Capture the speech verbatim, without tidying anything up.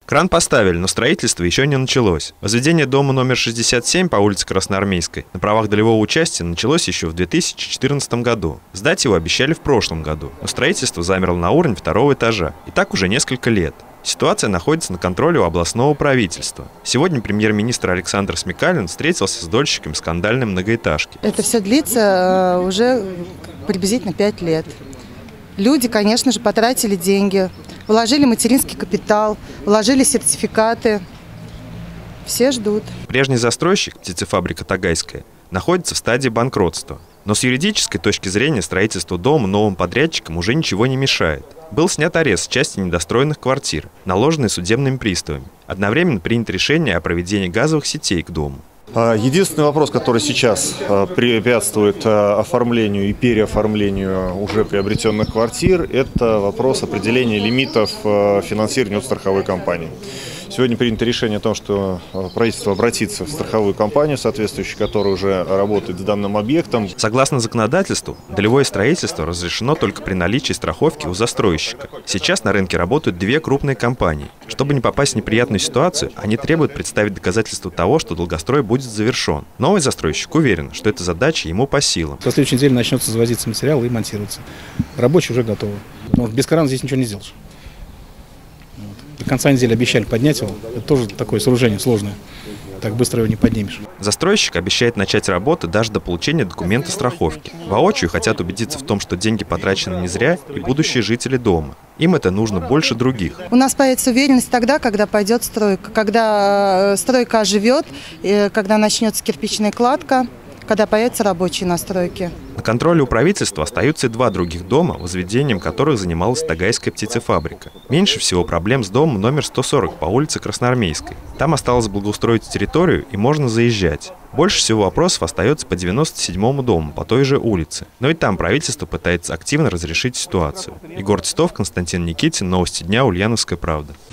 Кран поставили, но строительство еще не началось. Возведение дома номер шестьдесят семь по улице Красноармейской на правах долевого участия началось еще в две тысячи четырнадцатом году. Сдать его обещали в прошлом году, но строительство замерло на уровне второго этажа. И так уже несколько лет. Ситуация находится на контроле у областного правительства. Сегодня премьер-министр Александр Смекалин встретился с дольщиками скандальной многоэтажки. Это все длится уже приблизительно пять лет. Люди, конечно же, потратили деньги, вложили материнский капитал, вложили сертификаты. Все ждут. Прежний застройщик, птицефабрика «Тагайская», находится в стадии банкротства. Но с юридической точки зрения строительству дома новым подрядчикам уже ничего не мешает. Был снят арест с части недостроенных квартир, наложенный судебными приставами. Одновременно принято решение о проведении газовых сетей к дому. Единственный вопрос, который сейчас препятствует оформлению и переоформлению уже приобретенных квартир, это вопрос определения лимитов финансирования от страховой компании. Сегодня принято решение о том, что правительство обратится в страховую компанию, соответствующую, которая уже работает с данным объектом. Согласно законодательству, долевое строительство разрешено только при наличии страховки у застройщика. Сейчас на рынке работают две крупные компании. Чтобы не попасть в неприятную ситуацию, они требуют представить доказательства того, что долгострой будет завершен. Новый застройщик уверен, что эта задача ему по силам. Со следующей недели начнется завозиться материал и монтироваться. Рабочие уже готовы. Но без крана здесь ничего не сделаешь. До конца недели обещали поднять его. Это тоже такое сооружение сложное. Так быстро его не поднимешь. Застройщик обещает начать работы даже до получения документа страховки. Воочию хотят убедиться в том, что деньги потрачены не зря, и будущие жители дома. Им это нужно больше других. У нас появится уверенность тогда, когда пойдет стройка, когда стройка оживет, когда начнется кирпичная кладка, когда появятся рабочие на стройке. На контроле у правительства остаются и два других дома, возведением которых занималась Тагайская птицефабрика. Меньше всего проблем с домом номер сто сорок по улице Красноармейской. Там осталось благоустроить территорию и можно заезжать. Больше всего вопросов остается по девяносто седьмому дому по той же улице. Но и там правительство пытается активно разрешить ситуацию. Егор Титов, Константин Никитин, Новости дня, Ульяновская правда.